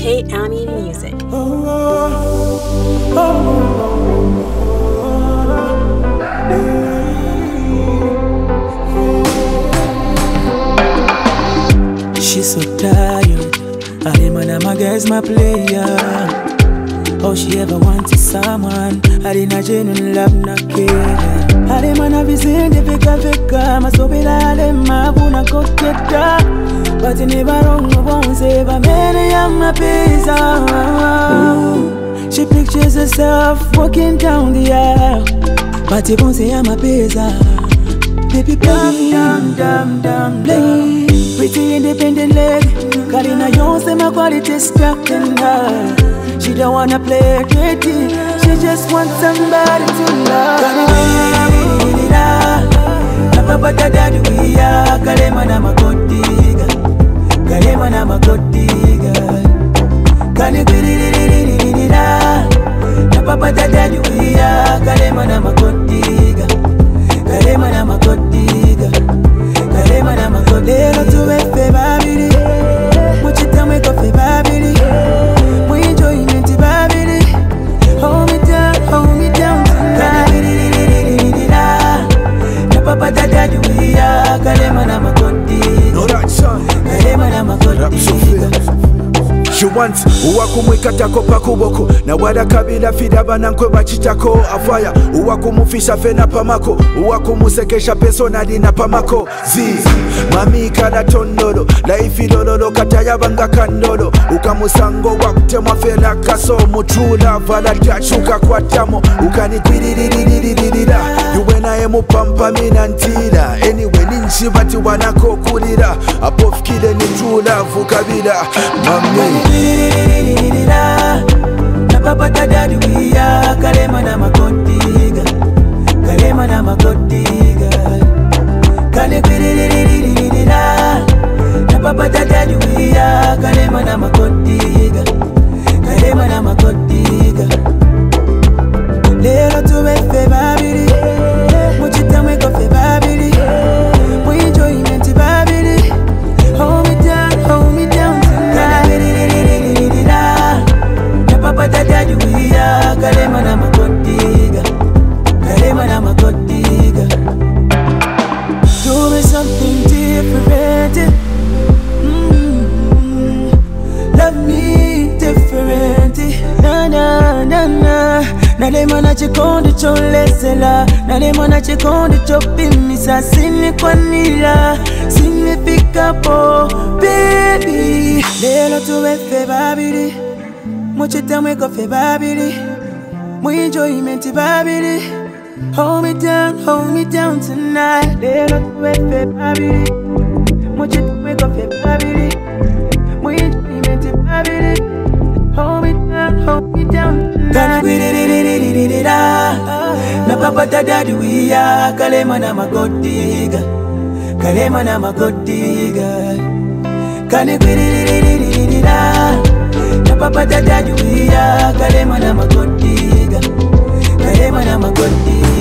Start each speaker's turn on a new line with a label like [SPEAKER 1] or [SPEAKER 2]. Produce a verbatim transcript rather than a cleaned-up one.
[SPEAKER 1] K Ami Music.
[SPEAKER 2] Oh, oh, oh, oh. She's so tired. I man, my girl's my player. Oh, she ever wanted someone. I didn't genuine love, not care. I didn't man, I've seen the vika vika. My soul be like them, my buna go get that. But you never wrong, I won't say, but many of my pizza. She pictures herself walking down the aisle, but you won't say I'm a pizza. Baby, play, damn, damn, damn, play. Pretty independent lady, Karina Jones say my quality distracting her. She don't wanna play pretty, she just wants somebody to love. Papa daddy we are, Kalema na makotiga, Kalema na makotiga. Kani kwiririririra, Papa daddy we are, Kalema na makotiga, Kalema na makotiga, Kalema na makotiga. Lelo tuwe fe babiri, muchita mweko fe babiri, mu enjoyment babiri. Hold me down, hold me down tonight. Papa daddy we are, Kalema na makotiga.
[SPEAKER 3] No that son,
[SPEAKER 2] Kalema na makotiga.
[SPEAKER 3] She wants uwakumwikatako pakuboko na wadakabila fidaba nankwe bachitako afaya uwakumufisha fena pamako uwakumusekesha peso nadina pamako zi mami kada tondolo laifi lololo katayabanga kandolo ukamusango wakutemwa fela kaso mutrula vala tachuka kwa tamo ukanikwiririririririra yuwena emu pampa minantira anyway ninchi bati wanako kulira apofikide ni trula vukabila mami
[SPEAKER 2] na papa daddy we are, Kalema na makotiga, Kalema na makotiga. Kani kwiririririra, na papa daddy we are, Kalema na makotiga, Kalema na makotiga. Lelo tuwe fe babiri, muchita mweko fe babiri, mu enjoyment babiri. Hold me down, hold me down tonight. Papa daddy we are, Kalema na makotiga, Kalema na makotiga. Doing something different, mm-hmm. Love me different, na na na na. Nalema na chikondi cholesela, nalema na chikondi chopimisa. Sini kwa nila, sini fika po, baby. Lelo tuwe fe babiri, muchita mweko fe babiri, mu enjoyment babiri. Hold me down, hold me down tonight. Lelo tuwe fe babiri, muchita mweko fe babiri, mu enjoyment babiri. Hold me down, hold me down tonight. Kani kwiririririra, na papa daddy we are, Kalema na makotiga, Kalema na makotiga. Kani kwiririririra, na papa daddy we are, Kalema na makotiga, Kalema na makotiga.